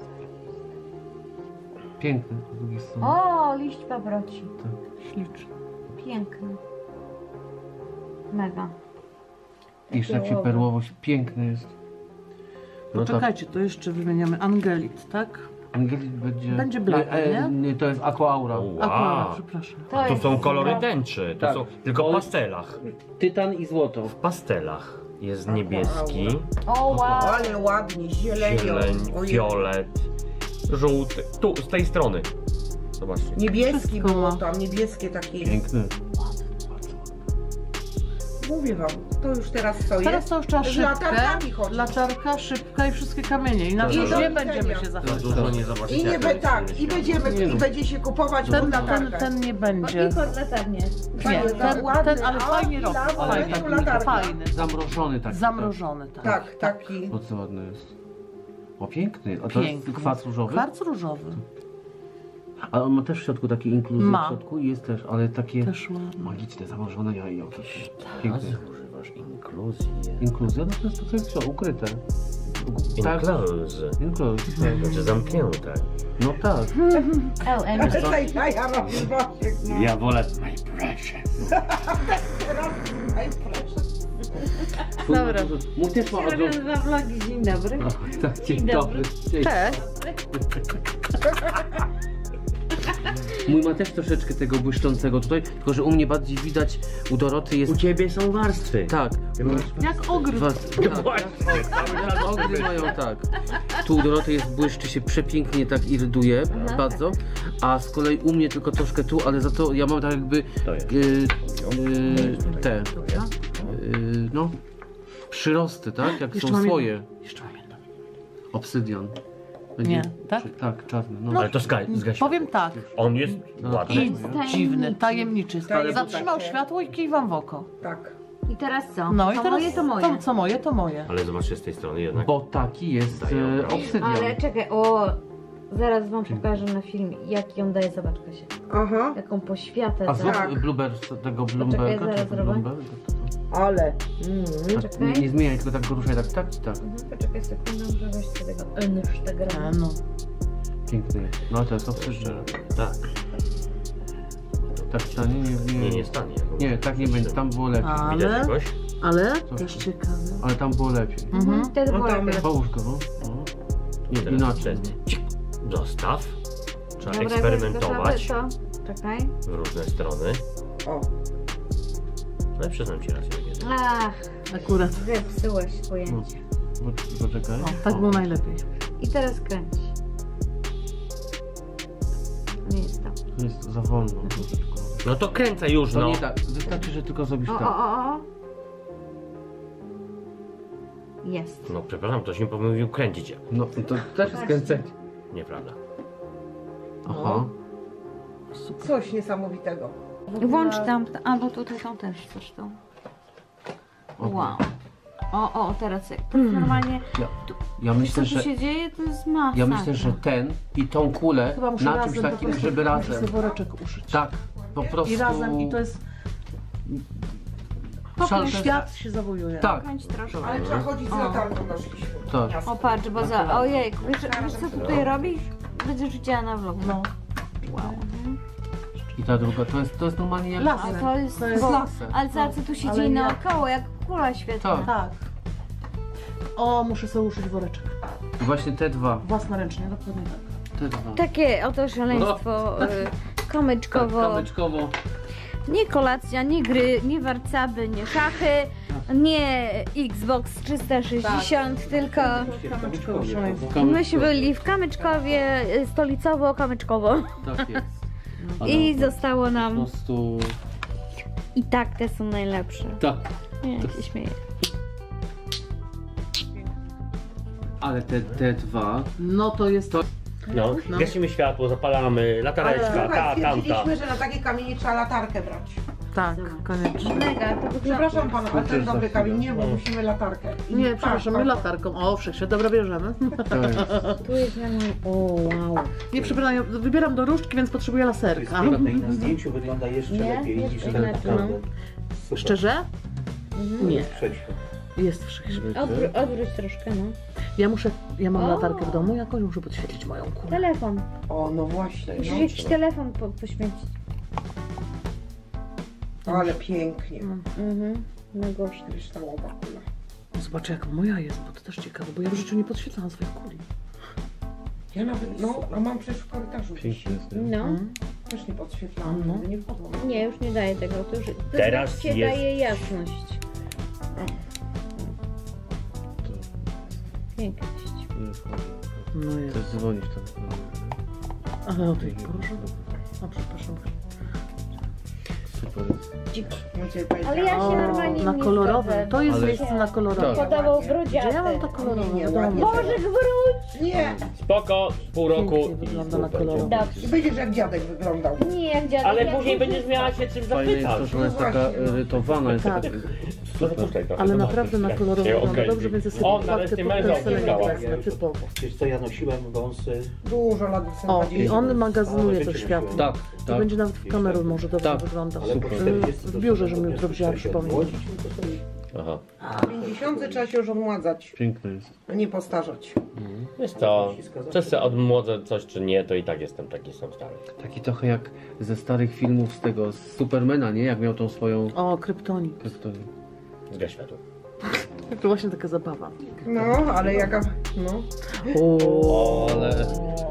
Speaker 1: Piękny z drugiej strony.
Speaker 3: O, liść paproci.
Speaker 2: Śliczny.
Speaker 3: Piękny. Mega.
Speaker 1: I jeszcze jak się perłowość, piękny jest. No to
Speaker 2: Poczekajcie, to jeszcze wymieniamy Angelit, tak?
Speaker 1: Angelit będzie...
Speaker 2: Będzie black, nie?
Speaker 1: To jest Aqua Aura.
Speaker 2: Akurat,
Speaker 4: Wow.
Speaker 2: przepraszam.
Speaker 3: To
Speaker 4: To
Speaker 3: jest
Speaker 4: są kolory
Speaker 3: super.
Speaker 4: tęczy, to
Speaker 1: Tak.
Speaker 4: są tylko w
Speaker 1: Bo-
Speaker 4: pastelach.
Speaker 1: Tytan i złoto.
Speaker 4: W pastelach jest niebieski,
Speaker 3: O, wow.
Speaker 5: Ale ładnie, zielenią.
Speaker 4: zieleń,
Speaker 5: Ojej.
Speaker 4: fiolet, żółty. Tu, z tej strony. Zobaczcie.
Speaker 5: Niebieski
Speaker 2: Wszystko
Speaker 5: było
Speaker 2: ma.
Speaker 5: tam, niebieskie takie.
Speaker 1: Piękny.
Speaker 5: Mówię wam, to już teraz co
Speaker 2: Teraz
Speaker 5: jest?
Speaker 2: to już trzeba
Speaker 5: Z
Speaker 2: szybkę,
Speaker 5: latarkami chodzić.
Speaker 2: latarka, szybka i wszystkie kamienie. Inaczej
Speaker 4: Tak.
Speaker 2: nie będziemy się
Speaker 4: Za
Speaker 2: zachowywać.
Speaker 4: dużo nie zobaczycie.
Speaker 5: I nie
Speaker 4: jak
Speaker 5: be,
Speaker 4: to
Speaker 5: tak,
Speaker 4: jest
Speaker 5: i będziemy,
Speaker 1: Nie no.
Speaker 5: i będzie się kupować
Speaker 2: Ten,
Speaker 5: pod
Speaker 2: ten,
Speaker 5: latarkę.
Speaker 2: ten nie będzie.
Speaker 3: I pod latarnię.
Speaker 2: Nie, ten, ale fajnie robi.
Speaker 1: Ale
Speaker 5: Fajny,
Speaker 1: taki
Speaker 5: latarka.
Speaker 2: Fajny.
Speaker 1: zamrożony taki.
Speaker 2: Zamrożony, tak.
Speaker 5: Tak, taki.
Speaker 1: Bardzo ładny jest. O, piękny. A to
Speaker 2: Piękny.
Speaker 1: jest kwas różowy?
Speaker 2: Kwarc różowy.
Speaker 1: Ale on ma też w środku taki inkluzję
Speaker 2: Ma.
Speaker 1: w środku i jest też, ale takie
Speaker 2: Też ma.
Speaker 1: magiczne, zamrożone jajo. Piękny.
Speaker 4: Razy używasz inkluzję.
Speaker 1: Inkluzja? No to jest to jest co, ukryte. Tak.
Speaker 4: Inkluzję.
Speaker 1: Inkluzja.
Speaker 4: Znaczy zamknięte.
Speaker 1: No tak.
Speaker 3: O, Emi.
Speaker 5: Tutaj ja robię Waszek, no.
Speaker 4: Ja wolę my precious.
Speaker 5: Teraz, aj, proszę.
Speaker 3: Dobra.
Speaker 1: Mój też ma odwrót.
Speaker 3: Robię dwa vlogi. Dzień dobry.
Speaker 1: O, tak, dzień
Speaker 3: Dzień
Speaker 1: dobry. Dzień.
Speaker 2: Cześć.
Speaker 1: Mój ma też troszeczkę tego błyszczącego tutaj, tylko że u mnie bardziej widać, u Doroty jest...
Speaker 4: U ciebie są warstwy.
Speaker 1: Tak.
Speaker 2: Jak ogród.
Speaker 1: Tak, ogry mają tak. Tu u Doroty jest błyszczy się przepięknie, tak irytuje bardzo, a z kolei u mnie tylko troszkę tu, ale za to ja mam tak jakby
Speaker 4: To jest.
Speaker 1: te no przyrosty, tak? Jak
Speaker 2: Jeszcze
Speaker 1: są
Speaker 2: mam
Speaker 1: swoje.
Speaker 2: Jeszcze mam jedno.
Speaker 1: Obsydian.
Speaker 2: Nie, tak?
Speaker 1: Tak, czarny. No.
Speaker 4: Ale to zgasi.
Speaker 2: Powiem tak.
Speaker 4: On jest
Speaker 1: No.
Speaker 4: ładny.
Speaker 2: I dziwny, tajemniczy.
Speaker 5: Tajemniczy.
Speaker 2: Zatrzymał światło i kiwam w oko.
Speaker 5: Tak.
Speaker 3: I teraz co?
Speaker 2: No i
Speaker 3: to
Speaker 2: teraz
Speaker 3: moje to moje.
Speaker 2: co moje, to moje.
Speaker 4: Ale zobaczcie z tej strony jednak.
Speaker 1: Bo taki jest
Speaker 4: Daję obraz.
Speaker 1: obsydian.
Speaker 3: Ale czekaj, o, zaraz wam pokażę na filmie, jaki on daje, zobacz Kasia.
Speaker 5: Aha,
Speaker 3: Jaką poświatę
Speaker 1: A
Speaker 3: da.
Speaker 1: zrób
Speaker 5: Tak.
Speaker 1: tego Bloomberga,
Speaker 3: zaraz
Speaker 1: czy
Speaker 3: zrobię.
Speaker 1: Bloomberga?
Speaker 5: ale.
Speaker 1: Tak, nie zmieniaj, tylko tak go ruszaj, tak, tak, tak.
Speaker 3: Poczekaj sekundę, muszę wejść do tego Instagrama.
Speaker 2: No.
Speaker 1: Piękny jest. No to jest obsydian.
Speaker 4: Tak.
Speaker 1: Tak stanie?
Speaker 4: Nie stanie.
Speaker 1: Nie, tak nie będzie, tam było lepiej.
Speaker 4: Widać
Speaker 2: Ale,
Speaker 4: jakoś?
Speaker 2: ale też ciekawe.
Speaker 1: Ale tam było lepiej.
Speaker 2: Mhm.
Speaker 3: Wtedy
Speaker 5: No
Speaker 3: było
Speaker 5: tam
Speaker 3: lepiej.
Speaker 1: Połóż go, no. Nie,
Speaker 4: Teraz
Speaker 1: inaczej.
Speaker 4: Zostaw. Trzeba
Speaker 3: Dobra,
Speaker 4: eksperymentować
Speaker 3: to. Czekaj.
Speaker 4: w różne strony.
Speaker 5: O,
Speaker 4: Ale przyznam ci rację. Jest.
Speaker 3: Ach,
Speaker 2: Akurat.
Speaker 3: zepsułeś pojęcie.
Speaker 1: Poczekaj.
Speaker 2: O, tak było najlepiej.
Speaker 3: I teraz kręć. Nie jest to.
Speaker 1: To jest za wolno troszeczkę.
Speaker 4: No to kręcę już,
Speaker 1: To
Speaker 4: no.
Speaker 1: nie tak, wystarczy, że tylko zrobisz
Speaker 3: O,
Speaker 1: tak.
Speaker 3: o. Jest.
Speaker 4: No przepraszam, ktoś mi pomówił kręcić.
Speaker 1: No to też jest kręcenie.
Speaker 4: Nieprawda.
Speaker 1: Aha.
Speaker 5: coś niesamowitego.
Speaker 3: Włącz tam, albo tutaj są też zresztą.
Speaker 1: Okej.
Speaker 3: Wow. O, teraz jak to normalnie...
Speaker 1: Ja myślę,
Speaker 3: Co tu
Speaker 1: że...
Speaker 3: się dzieje, to jest masa.
Speaker 1: Ja myślę, że ten i tą kulę
Speaker 2: Chyba muszę
Speaker 1: na
Speaker 2: razem
Speaker 1: czymś
Speaker 2: po
Speaker 1: takim,
Speaker 2: prostu,
Speaker 1: żeby
Speaker 2: muszę
Speaker 1: razem.
Speaker 2: sobie woreczek uszyć.
Speaker 1: Tak, po prostu...
Speaker 2: I razem, i to jest...
Speaker 1: Szal-
Speaker 2: Świat się zawojuje.
Speaker 1: Tak,
Speaker 3: Kręć troszkę.
Speaker 5: Ale trzeba chodzić z latarką na szliśmy.
Speaker 1: tak.
Speaker 3: O patrz, bo za... Ojej, wiesz co tutaj robisz? Będziesz widziała na vlogu.
Speaker 2: No.
Speaker 3: Wow.
Speaker 1: I ta druga, to jest normalnie jak...
Speaker 2: Laser.
Speaker 3: A to jest...
Speaker 2: To jest
Speaker 3: bo-
Speaker 2: laser.
Speaker 3: Ale za co tu się
Speaker 2: Ale
Speaker 3: dzieje
Speaker 2: nie-
Speaker 3: naokoło, jak kula świetna.
Speaker 1: Tak.
Speaker 2: Tak. O, muszę sobie uszyć woreczek.
Speaker 1: I właśnie te dwa.
Speaker 2: Własnoręcznie, dokładnie tak.
Speaker 1: Te dwa.
Speaker 3: Takie oto szaleństwo kamyczkowo.
Speaker 1: Kamyczkowo.
Speaker 3: Nie kolacja, nie gry, nie warcaby, nie szachy, nie Xbox 360, tylko
Speaker 2: Kamyczkowo szaleństwo.
Speaker 3: myśmy byli w Kamyczkowie, stolicowo-kamyczkowo
Speaker 1: Tak jest.
Speaker 3: i zostało
Speaker 1: Po
Speaker 3: nam
Speaker 1: prostu...
Speaker 3: i tak te są najlepsze.
Speaker 1: Tak.
Speaker 3: Nie, się śmieję.
Speaker 1: Ale te dwa...
Speaker 2: No to jest to.
Speaker 4: No,
Speaker 2: No.
Speaker 4: gasimy światło, zapalamy, latareczka,
Speaker 5: Słuchaj,
Speaker 4: ta, tamta.
Speaker 5: stwierdziliśmy, że na takie kamienie trzeba latarkę brać.
Speaker 2: Tak, koniecznie.
Speaker 3: Mega, to wygląda...
Speaker 5: Przepraszam pana, ale to jest dobry
Speaker 1: za chwilę.
Speaker 5: kamień, nie, bo musimy latarkę. I
Speaker 2: Nie,
Speaker 5: tak,
Speaker 2: przepraszam, my
Speaker 5: tak.
Speaker 2: latarką. O, wszechświat, dobra, bierzemy.
Speaker 1: To jest...
Speaker 3: Tu jest na mój... O, wow.
Speaker 2: Nie, przepraszam, wybieram do różdżki, więc potrzebuję laserka.
Speaker 6: Na zdjęciu wygląda jeszcze
Speaker 3: Nie?
Speaker 6: lepiej niż
Speaker 3: Jeszcze
Speaker 6: ten
Speaker 3: lepiej,
Speaker 6: naprawdę. Super.
Speaker 2: Szczerze? Nie,
Speaker 6: Wszechświat.
Speaker 2: jest wszechświat.
Speaker 3: Odwróć troszkę, no.
Speaker 2: Ja mam
Speaker 3: O.
Speaker 2: latarkę w domu, jakoś muszę podświecić moją kulę.
Speaker 3: Telefon.
Speaker 5: O, no właśnie.
Speaker 3: Musisz
Speaker 5: No.
Speaker 3: jakiś telefon poświęcić.
Speaker 5: Ale pięknie.
Speaker 3: Na głośno.
Speaker 5: Kryształowa kula.
Speaker 2: Zobaczę jaka moja jest, bo to też ciekawe, bo ja w życiu nie podświetlałam swoich kuli.
Speaker 5: Ja nawet, no, a mam przecież w korytarzu gdzieś.
Speaker 1: Piękny jest, nie?
Speaker 3: No.
Speaker 5: Też nie podświetlałam,
Speaker 2: No.
Speaker 5: nigdy nie wpadłam.
Speaker 3: Nie, już nie daje tego. To już
Speaker 4: Teraz
Speaker 3: cię
Speaker 4: jest-
Speaker 3: daje jasność. Piękność.
Speaker 2: No jest.
Speaker 1: Też dzwonisz tam.
Speaker 2: Ale o tej porze. O, przepraszam.
Speaker 1: Super jest.
Speaker 3: Ale ja się
Speaker 2: O,
Speaker 3: normalnie
Speaker 2: na
Speaker 3: nie
Speaker 2: kolorowym.
Speaker 3: zgodzę,
Speaker 2: To
Speaker 3: bo
Speaker 2: jest
Speaker 3: mi
Speaker 2: miejsce
Speaker 3: się
Speaker 2: na kolorowym.
Speaker 1: Tak.
Speaker 3: Podobał
Speaker 2: Gdzie ja mam
Speaker 3: brudziaty.
Speaker 2: ta kolorowa?
Speaker 5: Nie,
Speaker 2: w domu?
Speaker 5: ładnie.
Speaker 3: Bożek, wróć!
Speaker 5: Nie!
Speaker 4: Spoko, pół roku
Speaker 2: Pięknie
Speaker 4: i
Speaker 2: wygląda na
Speaker 4: super.
Speaker 2: kolorowo.
Speaker 3: Dobrze.
Speaker 5: I będziesz jak dziadek wyglądał.
Speaker 3: Nie, jak dziadek.
Speaker 4: Ale
Speaker 3: jak
Speaker 4: później
Speaker 3: wróci-
Speaker 4: będziesz miała się czym
Speaker 1: Fajne jest to,
Speaker 4: zapytać.
Speaker 1: że ona jest taka erytowana, jest
Speaker 2: Tak.
Speaker 1: taka...
Speaker 4: No to puszczaj trochę,
Speaker 2: Ale
Speaker 4: zobaczysz,
Speaker 2: naprawdę na
Speaker 4: jak
Speaker 2: kolorowo
Speaker 4: się
Speaker 2: wygląda
Speaker 4: określi.
Speaker 2: dobrze, więc ja sobie
Speaker 4: O,
Speaker 2: podkładkę
Speaker 4: nareszcie
Speaker 2: pod
Speaker 4: męża
Speaker 2: ten selenik
Speaker 4: odzyskała.
Speaker 2: wezmę, typowo.
Speaker 6: Wiesz co, ja nosiłem wąsy.
Speaker 5: Dużo lat w
Speaker 2: O, i on magazynuje
Speaker 6: Ale
Speaker 2: to
Speaker 6: wiecie,
Speaker 2: światło.
Speaker 1: Tak,
Speaker 2: To
Speaker 1: tak.
Speaker 2: będzie nawet w kamerę może dobrze
Speaker 1: Tak.
Speaker 2: wyglądać.
Speaker 6: Ale po
Speaker 1: Super.
Speaker 6: 40
Speaker 2: W biurze, żebym jutro wzięła
Speaker 6: to się
Speaker 2: przypomnieć.
Speaker 6: odmłodzić, no to sobie-
Speaker 4: Aha.
Speaker 5: W 50 trzeba się już odmładzać,
Speaker 1: Piękny jest.
Speaker 5: a nie postarzać.
Speaker 4: Wiesz co, czy se odmłodzę coś czy nie, to i tak jestem taki sam stary.
Speaker 1: Taki trochę jak ze starych filmów z tego, z Supermana, nie? Jak miał tą swoją...
Speaker 2: O, kryptonik.
Speaker 1: kryptonię.
Speaker 4: Zgaś światło.
Speaker 2: To właśnie taka zabawa.
Speaker 5: No, ale jaka... No.
Speaker 2: O,
Speaker 1: Ale...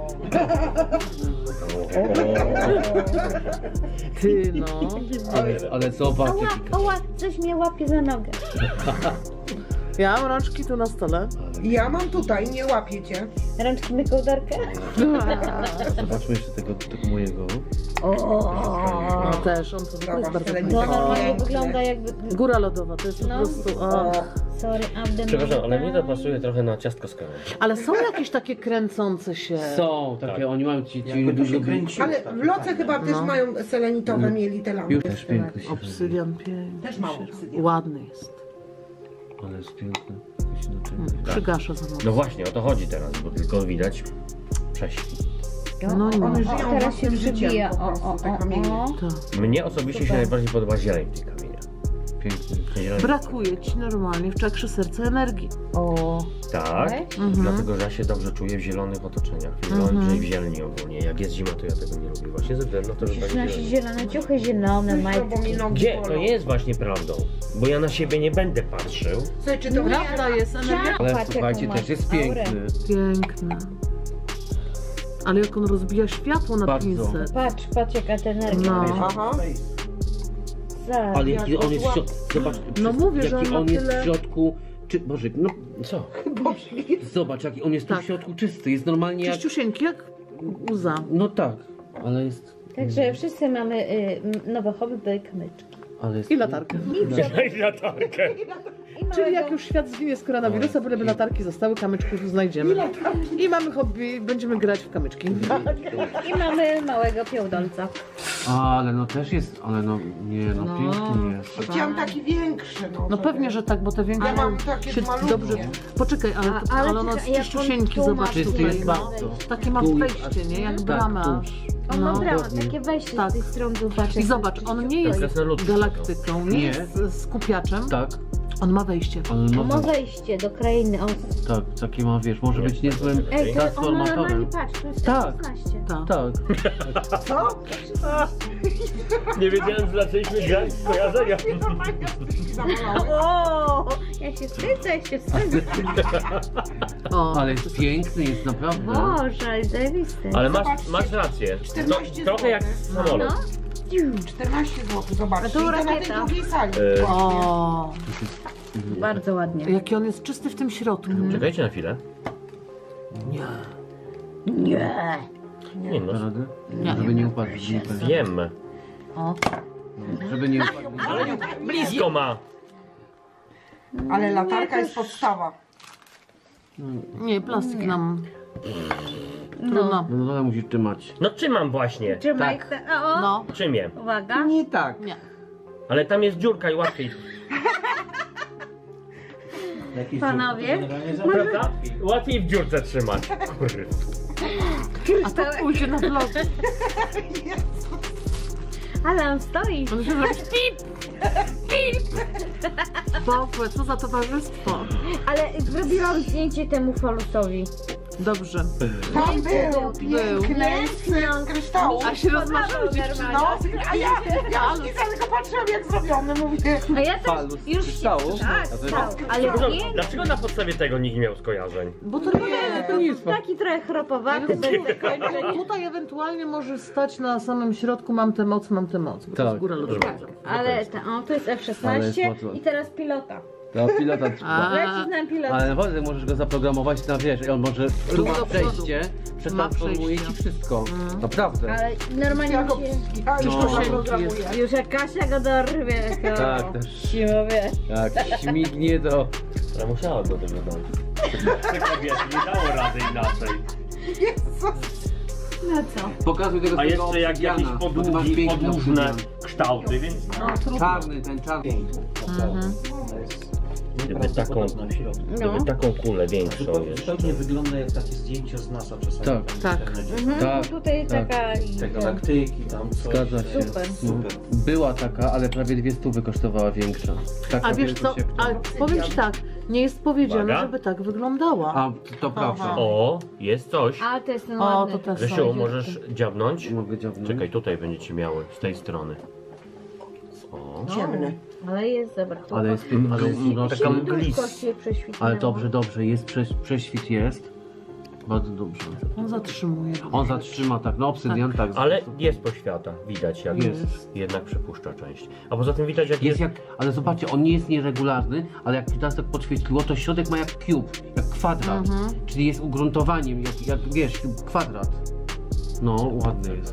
Speaker 2: ty no.
Speaker 1: Ale zobacz,
Speaker 3: Ała,
Speaker 1: jaki...
Speaker 3: ała, coś mnie łapie za nogę.
Speaker 2: Ja mam rączki tu na stole.
Speaker 5: Ja mam tutaj, nie łapię cię.
Speaker 3: Rączki na kołdarkę.
Speaker 1: Zobaczmy jeszcze tego mojego.
Speaker 2: No też, on to jest
Speaker 5: Zobacz,
Speaker 2: bardzo
Speaker 5: tyle
Speaker 2: fajny.
Speaker 3: No
Speaker 5: Tak.
Speaker 3: normalnie
Speaker 5: Piękne.
Speaker 3: wygląda jakby...
Speaker 2: Góra lodowa, to jest po
Speaker 3: No.
Speaker 2: prostu... O.
Speaker 3: Sorry, Abden.
Speaker 4: Przepraszam, ale mnie to pasuje trochę na ciastko z kawą.
Speaker 2: Ale są jakieś takie kręcące się...
Speaker 1: Są, takie,
Speaker 4: Tak.
Speaker 1: oni mają ci
Speaker 6: Jakby to się
Speaker 1: lubi-
Speaker 6: kręciło.
Speaker 5: Ale w loce chyba też
Speaker 2: No.
Speaker 5: mają selenitowe, mieli te lampy.
Speaker 1: Już też piękny się
Speaker 2: Obsydian piękny.
Speaker 5: Też mało obsydian.
Speaker 2: Ładny jest.
Speaker 1: robi. Ale jest piękny. Jakoś inaczej.
Speaker 2: Przygasza za mocno.
Speaker 4: No właśnie, o to chodzi teraz, bo tylko widać prześwit.
Speaker 2: No nie.
Speaker 5: One żyją
Speaker 3: teraz się
Speaker 5: własnym życiem
Speaker 3: przybija.
Speaker 5: po prostu, te kamienie.
Speaker 2: Tak.
Speaker 4: Mnie osobiście się najbardziej podoba zieleń w tej kamienia.
Speaker 1: Piękny.
Speaker 4: Zieleń.
Speaker 2: Brakuje ci normalnie w czakrze serca energii. O.
Speaker 4: Tak,
Speaker 2: Mhm.
Speaker 4: dlatego że ja się dobrze czuję w zielonych otoczeniach, w zieleni ogólnie. Jak jest zima, to ja tego nie lubię, właśnie ze względu na to, że
Speaker 3: Przecież
Speaker 4: tak
Speaker 3: nasi
Speaker 4: zieleni.
Speaker 3: zielone ciuchy, zielone
Speaker 5: Bo
Speaker 3: majtki.
Speaker 5: mi nogi
Speaker 4: Gdzie? To
Speaker 5: bolą.
Speaker 4: nie jest właśnie prawdą, bo ja na siebie nie będę patrzył.
Speaker 5: Słuchaj, czy to
Speaker 2: Prawda jest energia
Speaker 1: Ale
Speaker 3: Patrz,
Speaker 1: słuchajcie,
Speaker 3: jaką
Speaker 1: też
Speaker 3: masz
Speaker 1: jest
Speaker 3: aurę.
Speaker 1: piękny.
Speaker 2: piękna. Ale jak on rozbija światło na
Speaker 1: Bardzo.
Speaker 2: pinset.
Speaker 3: Patrz jaka ta energia.
Speaker 2: No.
Speaker 5: Aha.
Speaker 3: Zaraz.
Speaker 1: Ale jaki on jest w środku, zobacz,
Speaker 2: No mówię, że
Speaker 1: jaki
Speaker 2: on ma
Speaker 1: on jest
Speaker 2: tyle-
Speaker 1: w środku, Boże, no
Speaker 4: Co?
Speaker 1: zobacz, jaki on jest tu
Speaker 2: Tak.
Speaker 1: w środku czysty, jest normalnie jak,
Speaker 2: Czyściusieńki jak łza.
Speaker 1: no tak, ale jest,
Speaker 3: Także wszyscy mamy nowe hobby, były kamyczki.
Speaker 1: ale jest...
Speaker 2: I latarkę.
Speaker 4: I latarkę.
Speaker 2: Czyli jak już świat zginie z koronawirusa, byleby latarki zostały, kamyczków znajdziemy. I mamy hobby, będziemy grać w kamyczki.
Speaker 3: I mamy małego piołdolca.
Speaker 1: Ale no też jest, ale no nie, no,
Speaker 2: No.
Speaker 1: piękny jest.
Speaker 5: Chciałam taki większy.
Speaker 2: No pewnie, że tak, bo te większe
Speaker 5: Ja mam takie
Speaker 2: się
Speaker 5: malutkie.
Speaker 2: dobrze... Poczekaj, ale ono jest
Speaker 3: jak on
Speaker 2: czyściusieńki,
Speaker 3: tu ma
Speaker 2: zobacz
Speaker 1: Czysty
Speaker 2: tutaj.
Speaker 1: jest
Speaker 2: No.
Speaker 1: bardzo.
Speaker 2: Takie ma
Speaker 1: Tu i-
Speaker 2: wejście, nie? Jak
Speaker 1: tak,
Speaker 2: bramę
Speaker 1: tu.
Speaker 2: aż.
Speaker 3: On ma
Speaker 2: No.
Speaker 3: brawo,
Speaker 1: dokładnie.
Speaker 3: takie wejście
Speaker 2: Tak.
Speaker 3: z tej strony, zobacz.
Speaker 2: I zobacz, on nie jest
Speaker 4: krasnoludki
Speaker 2: galaktyką, nie
Speaker 1: Nie.
Speaker 2: jest skupiaczem,
Speaker 1: Tak,
Speaker 2: on ma wejście.
Speaker 1: ale
Speaker 3: Ma
Speaker 1: no,
Speaker 3: wejście do krainy os.
Speaker 1: tak, takie ma, wiesz, może być niezłym
Speaker 3: Ej, to on
Speaker 1: transformatorem.
Speaker 3: normalnie patrz, to jest
Speaker 1: Tak.
Speaker 3: 16.
Speaker 2: Tak.
Speaker 1: Tak.
Speaker 5: Co?
Speaker 4: Nie wiedziałem, że zaczęliśmy grać z kojarzenia.
Speaker 3: O, ja się wstydzę.
Speaker 2: O,
Speaker 1: Ale jest piękny, jest naprawdę.
Speaker 3: Boże, ale zajebisty.
Speaker 4: Ale
Speaker 5: Zobaczcie.
Speaker 4: masz rację.
Speaker 5: 14
Speaker 4: Trochę jak
Speaker 5: zł.
Speaker 4: samolot.
Speaker 5: 14 zł, zobaczcie.
Speaker 3: A to
Speaker 5: I to na tej
Speaker 3: rakieta.
Speaker 5: drugiej sali.
Speaker 2: o,
Speaker 3: Bardzo ładnie.
Speaker 2: jaki on jest czysty w tym środku.
Speaker 4: Czekajcie na chwilę.
Speaker 2: Nie.
Speaker 4: Nie no,
Speaker 1: Radę?
Speaker 2: Nie.
Speaker 1: Żeby nie upadł, żeby nie upadł.
Speaker 4: wiem.
Speaker 2: O,
Speaker 1: Żeby nie upadł.
Speaker 4: Blisko ma.
Speaker 5: Ale latarka jest podstawa.
Speaker 2: nie, plastik nam...
Speaker 3: No.
Speaker 2: Trudno.
Speaker 1: No to musisz trzymać.
Speaker 4: No trzymam właśnie.
Speaker 3: Trzymaj
Speaker 1: Tak.
Speaker 3: te, o,
Speaker 2: No,
Speaker 4: Trzymie.
Speaker 3: uwaga.
Speaker 5: Nie tak.
Speaker 2: nie.
Speaker 4: Ale tam jest dziurka i łatwiej.
Speaker 6: Jakieś
Speaker 3: Panowie?
Speaker 6: dziurki to generalnie
Speaker 4: Prawda? Łatwiej w dziurce trzymać. Kurde.
Speaker 2: A to pójdzie na vlogu.
Speaker 3: Ale on stoi.
Speaker 2: On się zrobi pip! Pip! Boże, co za towarzystwo.
Speaker 3: Ale zrobiłam zdjęcie temu falusowi.
Speaker 2: Dobrze.
Speaker 5: Tam było piękne
Speaker 3: No.
Speaker 5: z kryształu.
Speaker 2: A się rozmarzyły dziewczyny.
Speaker 5: No, a ja tylko patrzyłam jak zrobione, mówię.
Speaker 3: A ja też
Speaker 1: Falus
Speaker 3: już
Speaker 1: kryształu?
Speaker 3: Tak,
Speaker 1: A to jest-
Speaker 3: stał. Ale
Speaker 4: Dlaczego,
Speaker 3: piękny.
Speaker 4: dlaczego na podstawie tego nikt nie miał skojarzeń?
Speaker 2: Bo to
Speaker 1: Nie, to nie jest fakt.
Speaker 3: Taki trochę chropowaty, bez zakończenia.
Speaker 2: tutaj ewentualnie może stać na samym środku mam tę moc, mam tę moc. Bo to
Speaker 1: Tak.
Speaker 2: jest góra lodowca.
Speaker 3: Ale to jest
Speaker 1: Ale
Speaker 3: F16
Speaker 1: jest mocno.
Speaker 3: i teraz pilota.
Speaker 1: To pilota trzyma.
Speaker 3: Leci nam pilot.
Speaker 1: Ale naprawdę możesz go zaprogramować na wiesz, i on może tu ma
Speaker 2: do
Speaker 1: przejście,
Speaker 2: przodu.
Speaker 1: przetransformuje
Speaker 2: Ma
Speaker 1: ci
Speaker 2: przejście.
Speaker 1: wszystko. Naprawdę.
Speaker 3: Ale normalnie
Speaker 5: Ja go
Speaker 3: mi się...
Speaker 5: programuję.
Speaker 3: Już jak Kasia go dorwie, to
Speaker 1: Tak, też.
Speaker 3: ci mówię.
Speaker 1: Jak śmignie do...
Speaker 4: Ale musiała go tego dać. Tylko wiesz, nie dało rady inaczej.
Speaker 3: No co?
Speaker 1: Pokazuj tego
Speaker 4: A
Speaker 1: swojego
Speaker 4: jeszcze jak jakieś
Speaker 1: obsydiana, bo ty masz piękny
Speaker 4: podłużne
Speaker 1: obsydian.
Speaker 4: kształty, więc
Speaker 1: Czarny, ten czarny.
Speaker 4: gdyby taką, gdyby taką kulę większą
Speaker 6: Zupełnie,
Speaker 4: jeszcze.
Speaker 6: zupełnie wygląda jak takie zdjęcia z NASA czasami.
Speaker 1: Tak.
Speaker 6: tam w
Speaker 2: Tak.
Speaker 6: internecie.
Speaker 3: Mhm,
Speaker 1: Tak,
Speaker 3: tutaj
Speaker 1: tak.
Speaker 3: taka...
Speaker 6: Te galaktyki tam coś.
Speaker 1: Zgadza się.
Speaker 3: Super.
Speaker 6: Super.
Speaker 1: Była taka, ale prawie 200 kosztowała większa. Taka
Speaker 2: A wiesz co,
Speaker 1: wielkość jak to.
Speaker 2: ale powiem ci tak, nie jest powiedziane,
Speaker 4: Uwaga.
Speaker 2: żeby tak wyglądała.
Speaker 1: A, to prawda.
Speaker 2: Aha.
Speaker 4: O, jest coś.
Speaker 3: A, to jest ten
Speaker 2: O,
Speaker 3: ładny.
Speaker 2: to też
Speaker 4: Grzesiu,
Speaker 2: są.
Speaker 4: możesz dziabnąć?
Speaker 1: Mogę dziabnąć?
Speaker 4: Czekaj, tutaj będziecie miały, z tej strony. O,
Speaker 5: Ciemne.
Speaker 3: Ale jest, dobra.
Speaker 1: Ale jest, ale jest mroczny.
Speaker 4: taka mglista.
Speaker 3: się prześwitnęło.
Speaker 1: Ale dobrze, jest prześwit jest. Bardzo dobrze.
Speaker 2: On zatrzymuje.
Speaker 1: On zatrzyma tak, no obsydian tak.
Speaker 4: Ale jest poświata, widać jak
Speaker 1: Jest.
Speaker 4: jednak przepuszcza część. A poza tym widać jak
Speaker 1: Jest jak, ale zobaczcie, on nie jest nieregularny, ale jak teraz tak podświetliło, to środek ma jak cube, jak kwadrat. Czyli jest ugruntowaniem, jak wiesz, kwadrat. No, ładny jest.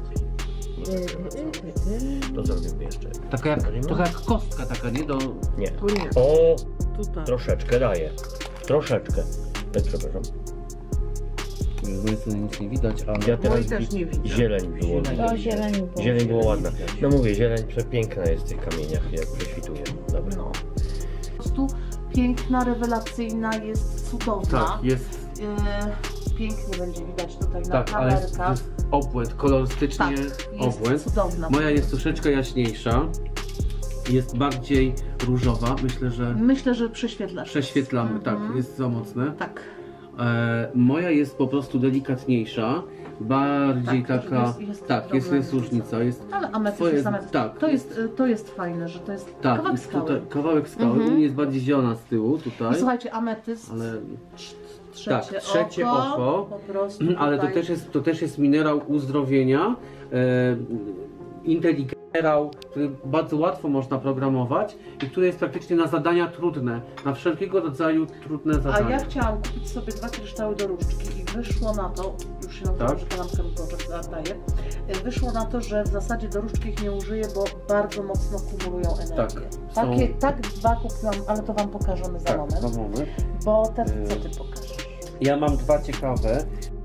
Speaker 4: To zrobimy jeszcze.
Speaker 1: Taka jak, trochę jak kostka taka, nie? Do...
Speaker 4: Nie.
Speaker 2: Tu nie,
Speaker 4: O,
Speaker 2: tutaj.
Speaker 4: troszeczkę daje. Troszeczkę. Przepraszam.
Speaker 1: Z mojej strony nic nie widać, ale...
Speaker 4: Ja teraz
Speaker 5: też nie widzę.
Speaker 4: zieleń było.
Speaker 3: O, zieleń było.
Speaker 4: Zieleń było ładna. No mówię, zieleń przepiękna jest w tych kamieniach, jak prześwituje. Dobra.
Speaker 5: No.
Speaker 2: Po prostu piękna, rewelacyjna, jest cudowna.
Speaker 1: Tak, jest,
Speaker 2: Pięknie będzie widać tutaj na
Speaker 1: tak, ale jest
Speaker 2: kamerkach.
Speaker 1: obłęd, kolorystycznie
Speaker 2: Tak, jest
Speaker 1: obłęd.
Speaker 2: cudowna.
Speaker 1: Moja jest troszeczkę jaśniejsza, jest bardziej różowa, myślę, że
Speaker 2: prześwietlasz.
Speaker 1: prześwietlamy, tak, jest za mocne.
Speaker 2: Tak.
Speaker 1: Moja jest po prostu delikatniejsza, bardziej
Speaker 2: Tak,
Speaker 1: taka,
Speaker 2: jest
Speaker 1: tak, jest
Speaker 2: drobna
Speaker 1: różnica, jest,
Speaker 2: Ale ametyst
Speaker 1: Twoje-
Speaker 2: jest ametyst.
Speaker 1: tak.
Speaker 2: To jest fajne, że to jest
Speaker 1: tak,
Speaker 2: kawałek
Speaker 1: jest tutaj
Speaker 2: skały.
Speaker 1: kawałek skały, u mnie jest bardziej zielona z tyłu,
Speaker 2: I
Speaker 1: tutaj,
Speaker 2: słuchajcie, ametyst,
Speaker 1: ale,
Speaker 2: trzecie
Speaker 1: oko.
Speaker 2: po prostu
Speaker 1: ale to
Speaker 2: tutaj.
Speaker 1: też jest minerał uzdrowienia, inteligencji generał, który bardzo łatwo można programować i który jest praktycznie na zadania trudne, na wszelkiego rodzaju trudne
Speaker 2: A
Speaker 1: zadania.
Speaker 2: ja chciałam kupić sobie 2 kryształy do różdżki i wyszło na to, już się nauczyłam,
Speaker 1: Tak?
Speaker 2: że ta lampka mi daje, wyszło na to, że w zasadzie do różdżki ich nie użyję, bo bardzo mocno kumulują energię.
Speaker 1: są-
Speaker 2: Tak 2 kupiłam, ale to wam pokażemy za moment.
Speaker 1: za moment.
Speaker 2: Bo teraz co ty pokażesz?
Speaker 1: Ja mam 2 ciekawe.